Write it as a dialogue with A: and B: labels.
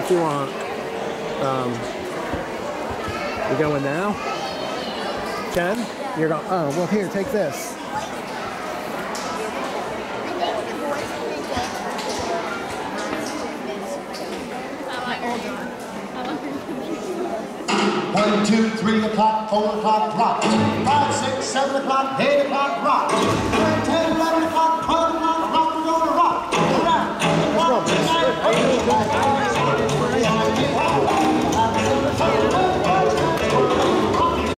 A: What do you want? You going now? 10? You're going, oh, well here, take this.
B: One, 2, 3 o'clock, 4 o'clock, rock. 5, 6, 7 o'clock, 8 o'clock, rock. 9, 10, 11 o'clock, 12